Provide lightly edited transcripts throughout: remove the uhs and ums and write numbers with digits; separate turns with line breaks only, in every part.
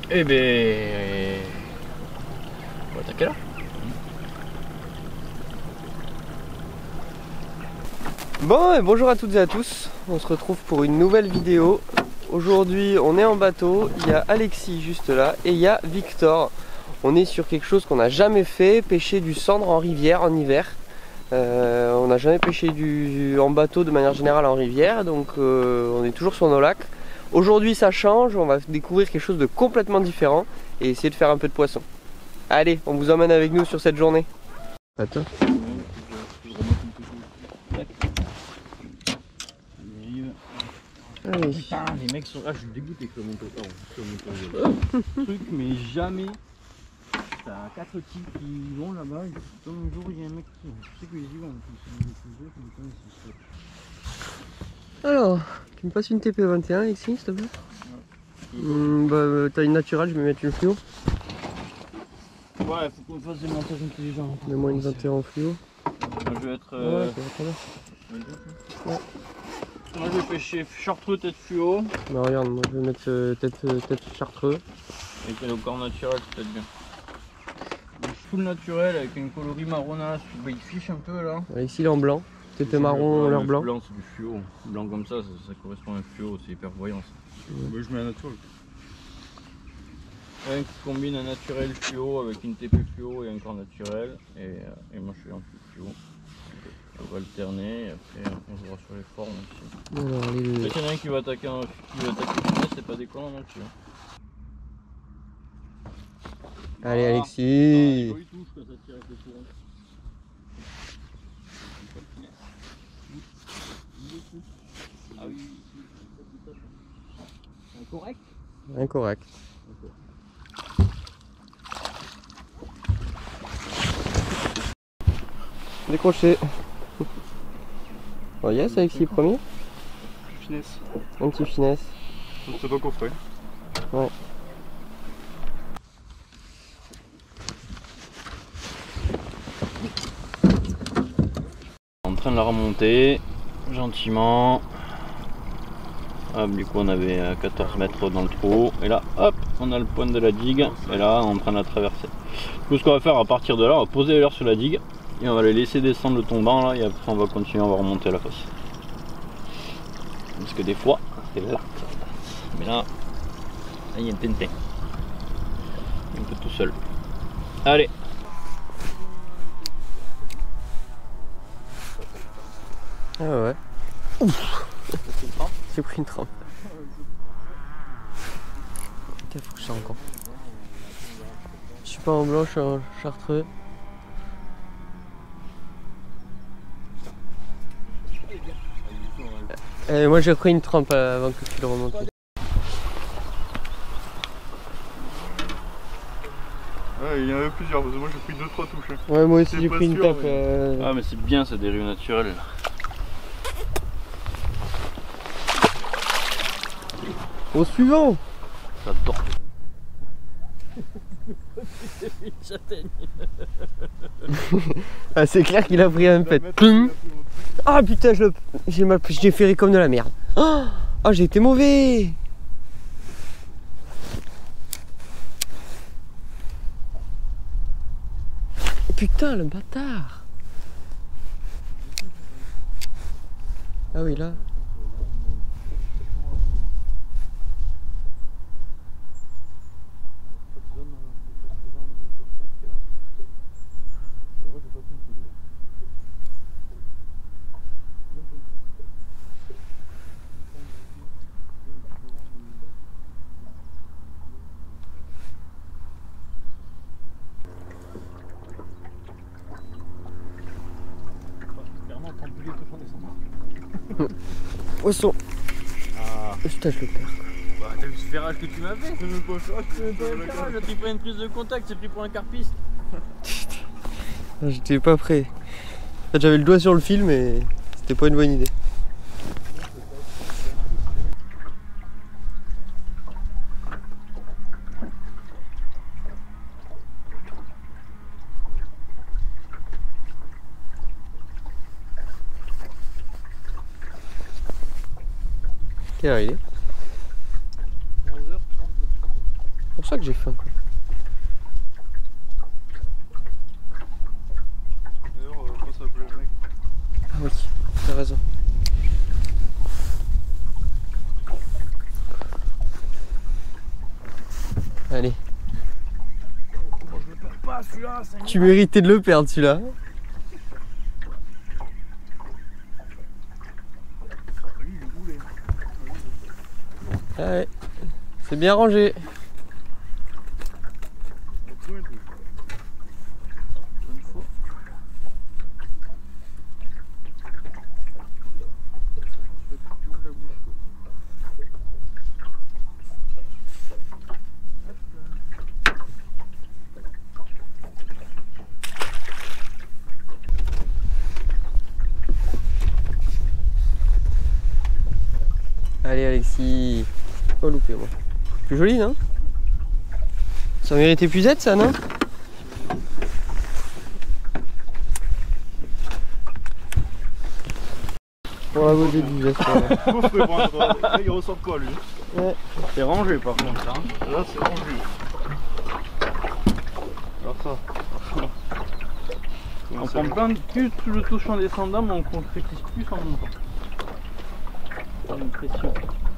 Eh ben... On va attaquer là.
Bon, et bonjour à toutes et à tous, on se retrouve pour une nouvelle vidéo. Aujourd'hui on est en bateau, il y a Alexis juste là et il y a Victor. On est sur quelque chose qu'on n'a jamais fait, pêcher du sandre en rivière en hiver. On n'a jamais pêché en bateau de manière générale en rivière, donc on est toujours sur nos lacs. Aujourd'hui ça change, on va découvrir quelque chose de complètement différent et essayer de faire un peu de poisson. Allez, on vous emmène avec nous sur cette journée. Attends.
Allez. Putain, les mecs sont là, je suis dégoûté que mon pote truc, mais jamais. T'as 4 types qui vont là-bas, un jour il y a un mec qui. Je sais qu'ils y vont,
Alors, tu me passes une TP21 Alexis, s'il te plaît? Bah, t'as une naturelle, je vais mettre une fluo.
Ouais, faut qu'on fasse des montages intelligents.
Mets-moi une 21 en fluo.
Moi je vais être.
Ouais,
ouais. Moi je vais pêcher chartreux tête fluo.
Bah regarde, moi je vais mettre tête chartreux.
Et le corps naturel c'est peut-être bien. Full naturel avec une coloris marronasse, il fiche un peu là.
Ici il est en blanc, tête marron, l'air blanc.
Blanc c'est du fluo, blanc comme ça correspond à un fluo, c'est hyper voyant ça.
Moi je mets un naturel.
Ouais, qui combine un naturel fluo avec une TP fluo et un corps naturel. Et moi je suis en fluo. On va alterner et après on jouera sur les formes aussi.
Alors,
il y en a un qui va attaquer finesse, c'est pas déconnant non plus.
Allez Alexis.
Il touche quand ça tire avec le courant. Ah oui. Incorrect.
Incorrect. Décroché. Oh yes, Alexis premier.
Finesse.
Un petit finesse.
C'est pas coffret.
Ouais.
En train de la remonter gentiment. Hop, du coup on avait 14 mètres dans le trou et là hop on a le point de la digue et là on est en train de la traverser. Du coup ce qu'on va faire à partir de là, on va poser les leurres sur la digue et on va les laisser descendre le tombant là et après on va continuer, on va remonter à la fosse. Parce que des fois c'est là, mais là il y a un tintin, un peu tout seul. Allez.
Ah ouais. Ouf. J'ai pris une trempe. Putain, faut que je sorte encore. Je suis pas en blanc, je suis en chartreux. Moi j'ai pris une trempe avant que tu le remontes.
Ouais, il y en avait plusieurs, parce que moi j'ai pris 2-3 touches. Hein.
Ouais, moi aussi j'ai pris une tape.
Ah mais c'est bien, c'est des rives naturelles.
Au suivant.
J'adore.
Ah, c'est clair qu'il a pris un pet. Ah putain, j'ai ferré comme de la merde. Oh, j'ai été mauvais. Putain, le bâtard. Ah oui, là. Poisson.
Ah.
Putain, je le perds.
Bah t'as vu ce ferrage que tu m'as fait? C'est même pas ferrage, j'ai pris pas une prise de contact, c'est pris pour un carpiste.
J'étais pas prêt. En fait, j'avais le doigt sur le fil mais c'était pas une bonne idée. Quelle heure il est?
11h30.
pour ça que j'ai faim, quoi.
D'ailleurs, quand ça s'appelle le mec.
Ah oui, t'as raison. Allez.
Moi je le perds pas celui-là, c'est
Tu méritais de le perdre celui-là. Ouais, c'est bien rangé. Allez Alexis. Oh loupé moi. Plus joli non? Ça méritait plus d'être ça non? Pour la beauté du geste.
Là il ressort pas lui.
Ouais.
C'est rangé par contre. Hein.
Là c'est rangé. Alors ça.
On prend plein de cul tout le touche en descendant, mais on concrétise plus en montant. C'est une pression.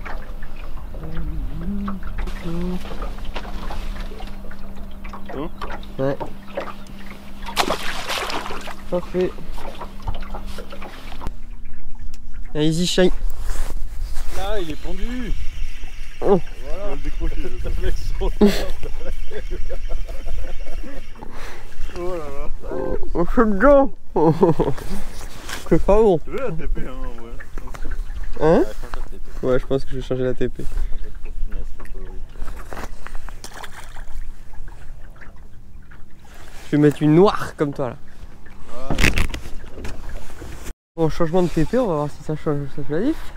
Ouais. Parfait. Easy shy.
Là, il est pendu.
Oh.
Voilà, on va le décrocher. Oh là là.
Oh dedans. C'est pas bon.
Tu veux la TP hein ouais.
Hein? Ouais, je pense que je vais changer la TP. Je vais mettre une noire comme toi là.
Ouais.
Bon, changement de TP, on va voir si ça change, ça fait la diff.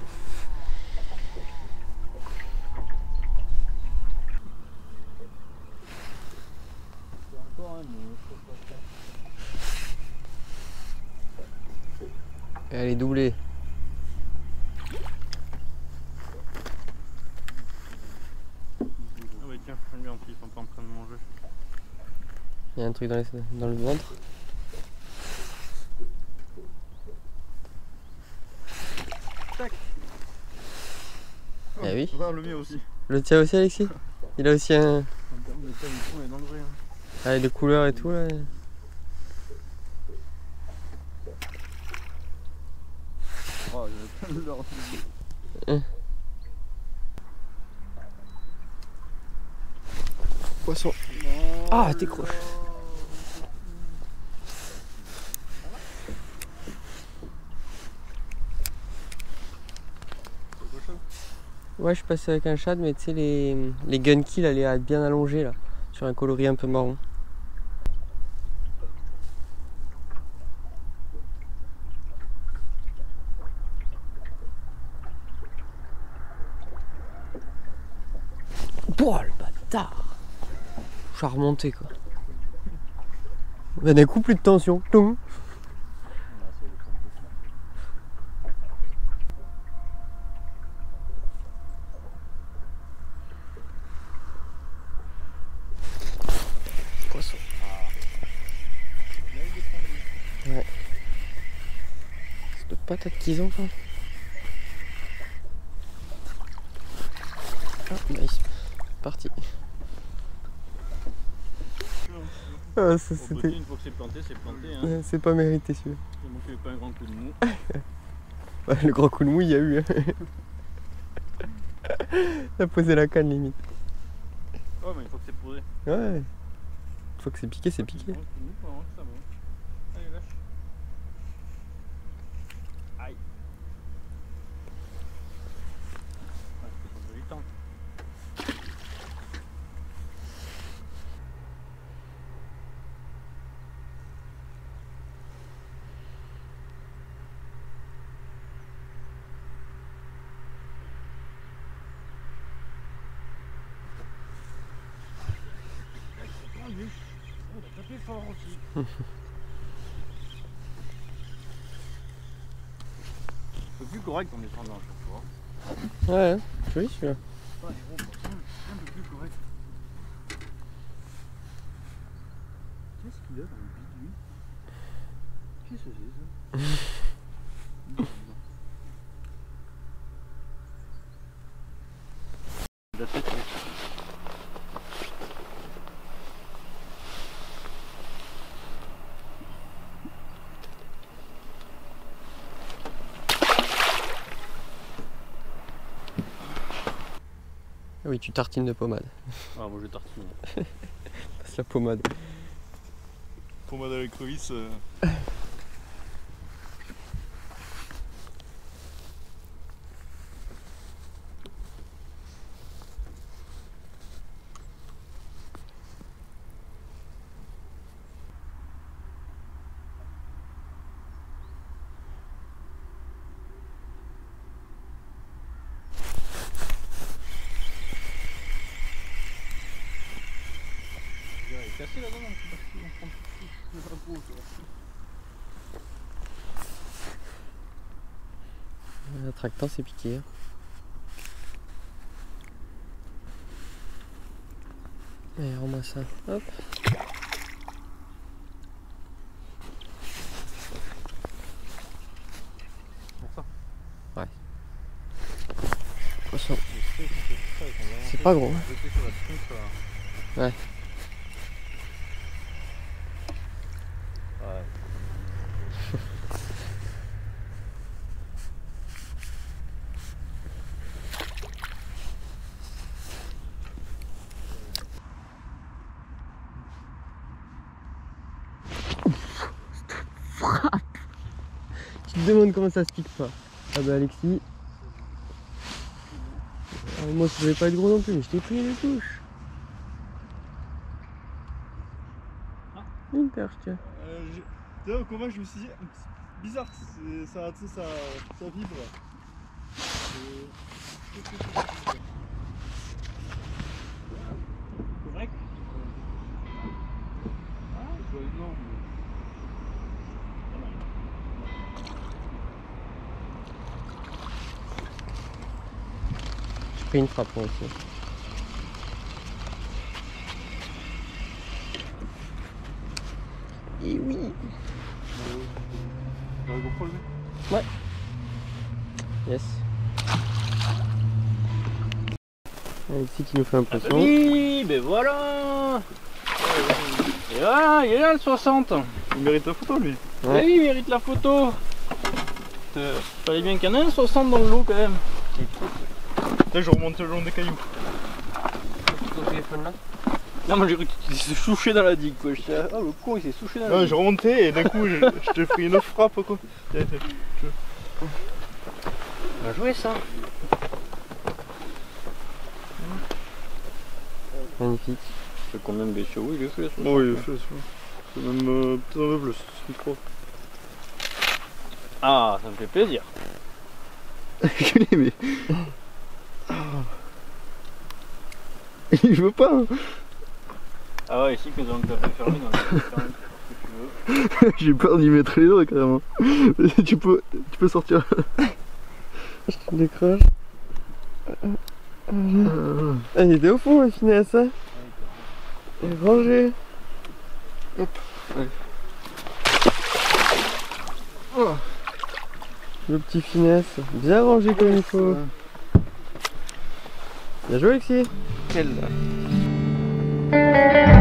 Et elle est doublée.
Ah ouais tiens, bien, ils sont pas en train de manger.
Il y a un truc dans le ventre.
Tac.
Eh oui.
Regarde le mien aussi.
Le tien aussi Alexis? Il a aussi un...
En termes de taille, il est dans le vrai. Hein.
Ah, les couleurs et tout là.
Oh, il y a plein de l'or.
Poisson. Ah, décroche. Ouais, je suis passé avec un shad, mais tu sais, les gunky, là, elle est bien allongée, là, sur un coloris un peu marron. Pouah, le bâtard! Je suis à remonter, quoi. D'un coup, plus de tension. Toum. Poisson. Ouais. C'est de patates qu'ils ont, quoi. Ah, nice. Parti. Ah, ça c'était.
Une fois que c'est planté, c'est planté. Hein.
C'est pas mérité celui-là.
Il manquait pas un grand coup de mou.
Ouais, le grand coup de mou, il y a eu. Hein. Il a posé la canne limite.
Oh, mais une fois que c'est posé.
Ouais. Une fois que c'est piqué, c'est piqué.
Allez, lâche. Aïe. Ouais, c'est du temps. Fort aussi. C'est plus correct en descendant à chaque fois.
Ouais, joli celui-là.
Un peu plus correct.
Qu'est-ce qu'il a dans le bidouille? Qu'est-ce que c'est ça?
La tête.
Ah oui, tu tartines de pommade.
Ah, moi je tartine.
Passe la pommade.
Pommade à l'écrevisse.
Il est cassé là-dedans, on prend
Le tracteur s'est piqué. Allez, rends-moi ça. Hop. Ouais. Poisson. C'est pas gros. Ouais.
Ouais.
Tu te demandes comment ça se pique pas. Ah bah Alexis. Ah, moi je voulais pas être gros non plus, mais je t'ai pris les touches. Une perche, tiens.
Au combat, je me suis dit, bizarre, ça vibre.
Correct.
J'ai pris une frappe moi aussi. Et oui. Ouais. Yes. Alexis qui nous fait un poisson.
Oui, ben voilà. Et voilà, il est là le 60.
Il mérite la photo, lui.
Ouais.
Eh oui, il mérite la photo. Fallait bien qu'il y en ait un 60 dans le lot quand même.
Là, je remonte le long des cailloux.
Ton téléphone là.
Non, moi j'ai cru qu'il s'est souché dans la digue quoi. J'étais là, oh le con il s'est souché dans la
Ouais,
digue.
je remontais et d'un coup, je t'ai pris une autre frappe, quoi.
On va jouer ça.
Magnifique.
C'est combien de bêtises? Oui, il est fait. Ça.
Oh, il est fait, ça. C'est même peut-être un peu plus, c'est trop.
Ah, ça me fait plaisir.
Je l'ai, mais. Il veut pas, hein.
Ah ouais, ici que nous allons te fermer dans le fermer ce que tu veux.
J'ai peur d'y mettre les doigts carrément. tu peux sortir.
Je te décroche. Ah, il était au fond, il finit à ça. Il est rangé.
Hop. Allez.
Oh. Le petit finesse, bien rangé comme il faut. Bien joué Alexis.
Quelle